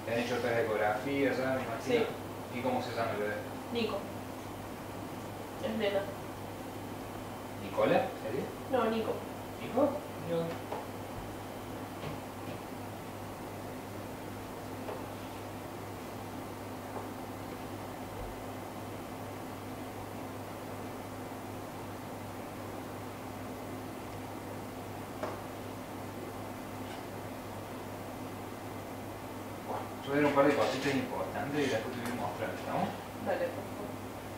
¿Te han hecho otras ecografías ya, me imagino? Sí. ¿Y cómo se llama el bebé? Nico. Es nena. ¿Nicola? ¿Sería? No, Nico. ¿Nico? Yo. Yo voy a ver un par de cositas importantes y después te voy a mostrar, ¿no? Dale, por favor.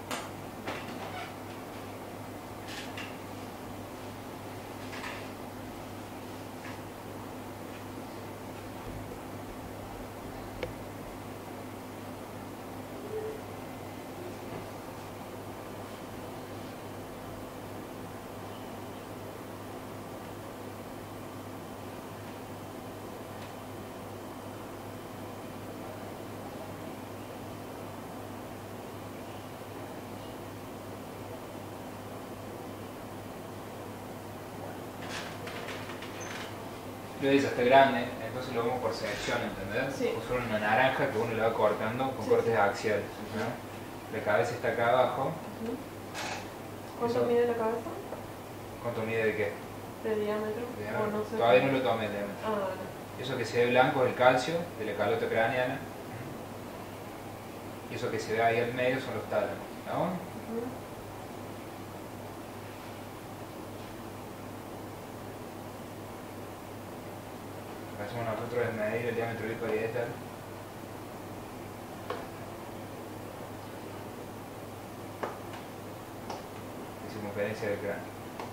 Yo dice, está grande, entonces lo vemos por sección, ¿entendés? Sí. Pusieron una naranja que uno le va cortando con Sí, cortes sí. axiales, ¿no? La cabeza está acá abajo. ¿Cuánto Eso. mide la cabeza? ¿Cuánto mide de qué? ¿De diámetro? De O diámetro. no sé. Todavía no lo tomé el diámetro. Ah, vale. Eso que se ve blanco es el calcio de la calota craneana. Y eso que se ve ahí al medio son los tálamos, ¿no? Lo que hacemos nosotros es medir el diámetro hiparietal. Y circunferencia del cráneo.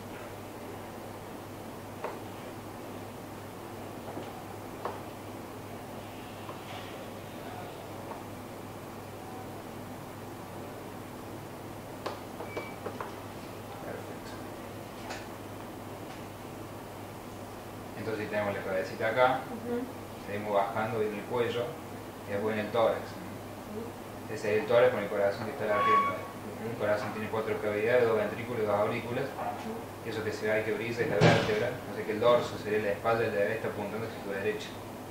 Entonces tenemos la cabecita acá, seguimos bajando en el cuello y después en el tórax. Ese es el tórax con el corazón que está latiendo. El corazón tiene 4 cavidades, 2 ventrículos y 2 aurículas. Y eso que se ve ahí que brilla es la vértebra. Así que el dorso sería la espalda del bebé, está apuntando hacia tu derecha.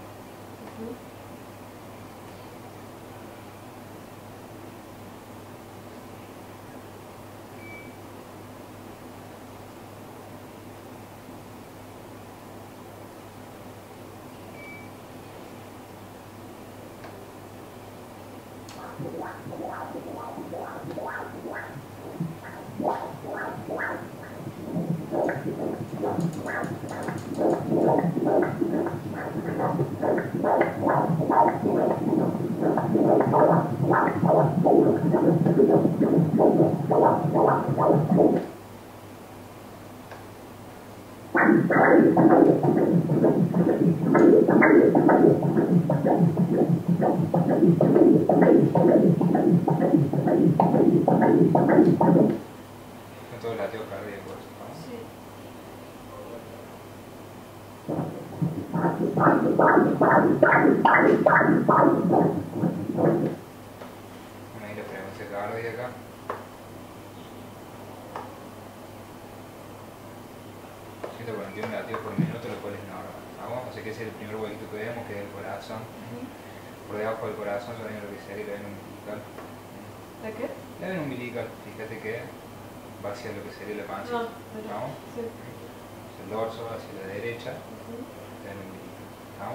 Son todos latidos cardíacos, ¿no? Sí. Una ahí la frecuencia cardíaca. ...141 latidos por minuto, lo cual es normal. ¿No? Así que ese es el primer huequito que vemos, que es el corazón. Por debajo del corazón ya viene lo que sería el veno umbilical. ¿De qué? El veno umbilical, fíjate que va hacia lo que sería la panza. Ah, ¿No? sí. El dorso hacia la derecha, el veno umbilical. ¿No?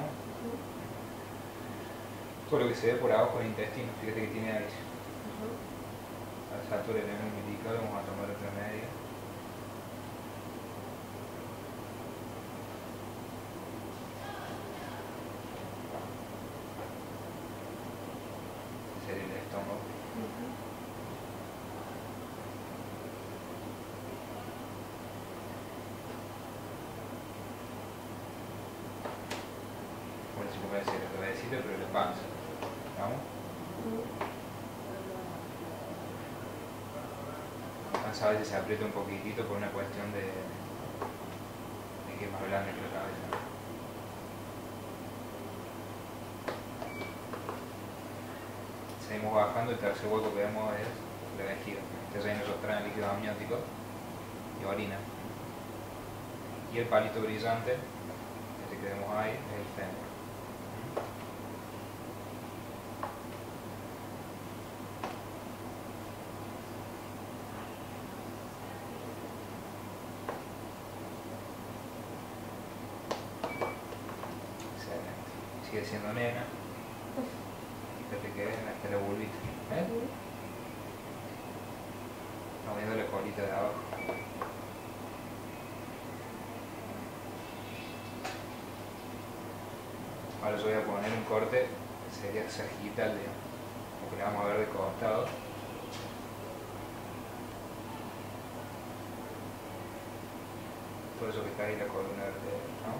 Todo lo que se ve por abajo del intestino, fíjate que tiene aire. A esa altura del veno umbilical vamos a tomar otra media. Sería el estómago. Bueno, se puede decir la cabecita, pero la panza. ¿Vamos? La panza a veces se aprieta un poquitito por una cuestión de que es más grande que la cabeza. Seguimos bajando, el tercer hueco que vemos es la vejiga. Este relleno trae líquido amniótico y orina. Y el palito brillante, este que vemos ahí, es el fémur. sigue siendo nena. Fíjate que hasta la bulbita. Estamos viendo la colita de abajo. Ahora yo voy a poner un corte que sería sagital, digamos, porque le vamos a ver de costado. Por eso que está ahí la columna vertebral, ¿no?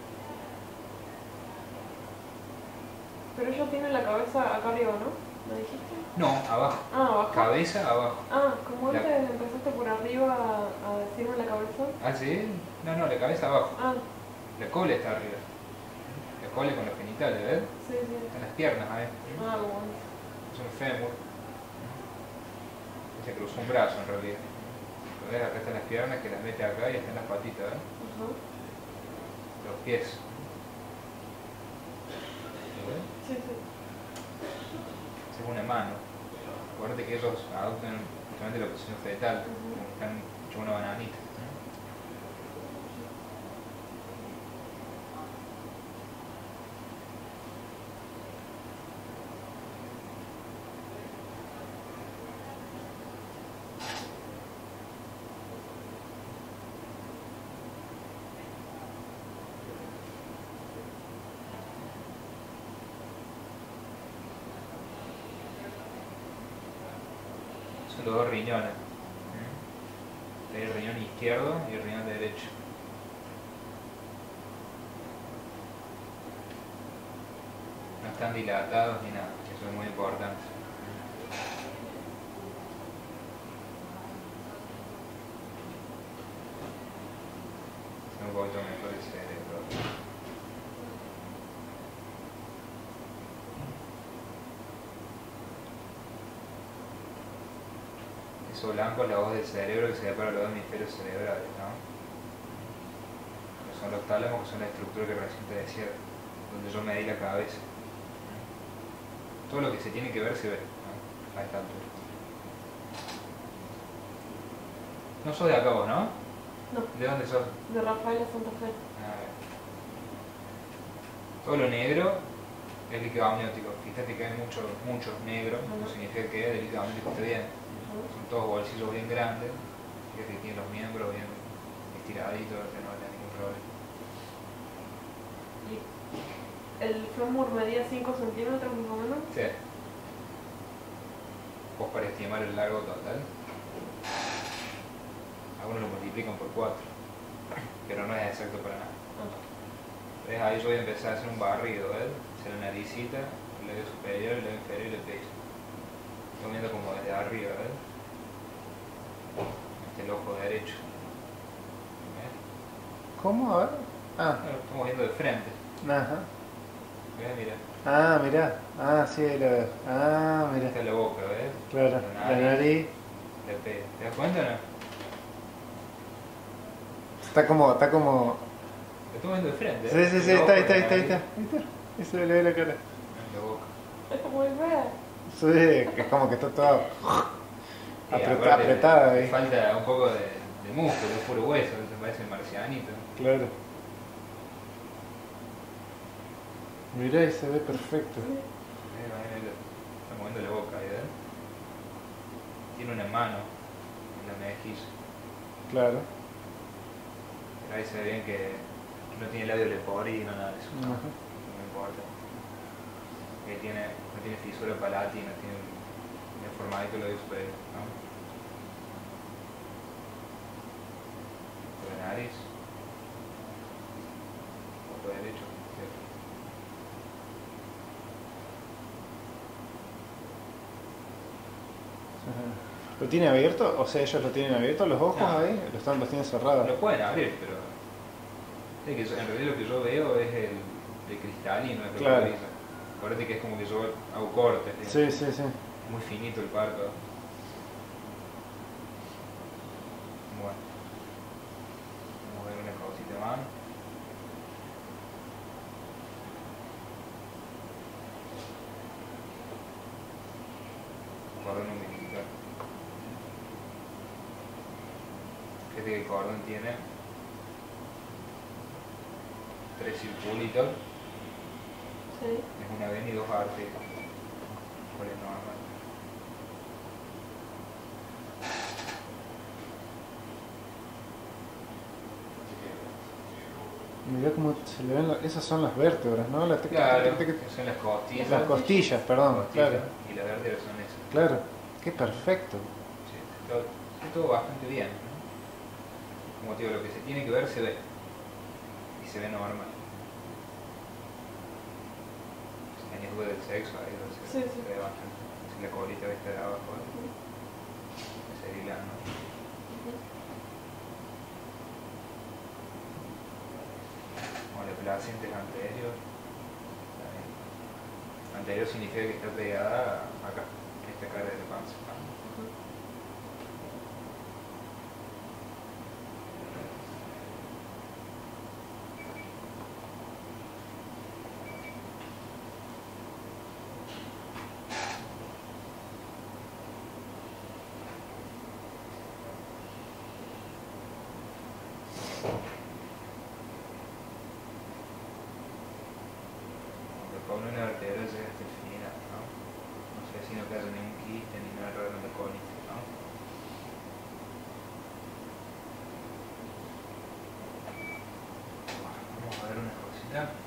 Pero ella tiene la cabeza acá arriba, ¿no? ¿Me dijiste? No, abajo. Ah, abajo. Cabeza abajo. Ah, como antes empezaste por arriba a decirme la cabeza. ¿Ah, sí? No, la cabeza abajo. Ah, La cola está arriba. La cola con los genitales, ¿ves? sí, sí. Están las piernas ahí. Ah, bueno. Es un fémur. Se cruzó un brazo en realidad. ¿Lo ves? Acá están las piernas que las mete acá y están las patitas, ¿ves? Ajá. Los pies. ¿Lo ves? Sí, sí. Esa es una mano. Acuérdate que ellos adoptan justamente la posición fetal, como que están hechos una bananita. Son los dos riñones. El riñón izquierdo y el riñón derecho. No están dilatados ni nada, eso es muy importante. Es un poquito mejor el cerebro. Eso blanco es la voz del cerebro que se ve para los dos hemisferios cerebrales, ¿no? Que son los tálamos, que son la estructura que recién te decía, donde yo medí la cabeza. Todo lo que se tiene que ver se ve, ¿no? A esta altura. No sos de acá vos, ¿no? No. ¿De dónde sos? De Rafaela Santa Fe. A ver. Todo lo negro es líquido amniótico. Fíjate que hay mucho negro, no significa que el líquido amniótico esté bien. Son todos bolsillos bien grandes, fíjate que tienen los miembros bien estiraditos, que no haya ningún problema. ¿Y el fémur medía 5 centímetros más o menos? Sí. Vos para estimar el largo total, algunos lo multiplican por 4, pero no es exacto para nada. ¿Ves? Ahí yo voy a empezar a hacer un barrido, ¿ves? Hacer la naricita, el labio superior, el labio inferior y el pecho. Estoy viendo como desde arriba, ¿ves? Este es el ojo derecho. ¿Ves? ¿Cómo? A ver. Ah, Bueno, estamos viendo de frente. ajá. ¿Ves? Mira. Ah, mirá. Ah, sí, ahí lo veo. Ah, mirá. Esta es la boca, ¿ves? Claro, la nariz. La P. ¿Te das cuenta o no? Está como. Lo estamos viendo de frente. Sí, sí, sí, El ojo, ahí está. la nariz, Eso le ve la cara. La boca. Es muy fea. Sí, que es como que está todo Y aparte, apretada ahí. Falta un poco de músculo, es puro hueso, se parece marcianito. Claro. Mirá, y se ve perfecto. Está moviendo la boca, ¿verdad? Tiene una mano en la mejilla. Claro. Pero ahí se ve bien que no tiene labio leporino, nada de eso. Ajá. No importa. Que no tiene fisura palatina, tiene un formadito el labio superior, ¿no? Por la nariz. Ojo derecho, ¿cierto? ¿Lo tiene abierto? O sea, ellos lo tienen abierto los ojos No. ahí, los tienen cerrados. Lo pueden abrir, pero es que en realidad lo que yo veo es el cristalino, el Claro. brilla. Acuérdate que es como que yo hago cortes, ¿sí? Sí, sí, sí. Muy finito el párpado. Bueno, vamos a ver una cosita más. Cordón umbilical. Fíjate que el cordón tiene 3 circulitos Sí. Es una vena y dos arterias. ¿Cuál es normal? Mirá cómo se le ven, esas son las vértebras, ¿no? Claro, que son las costillas. Las costillas, perdón, Costillas, claro. y las vértebras son esas. Claro, qué perfecto. Sí, está todo bastante bien, ¿no? Como te digo, lo que se tiene que ver se ve. Y se ve normal. Si tenés duda del sexo, ahí se ve bastante. Si la colita va a estar abajo, ese hilán, ¿no? Como la placenta es anterior. Anterior significa que está pegada acá, esta cara de la panza. La columna vertebral llega hasta el final, ¿no? No sé si no queda ningún quiste ni nada raro en la colita, ¿no? Vamos a ver una cosita.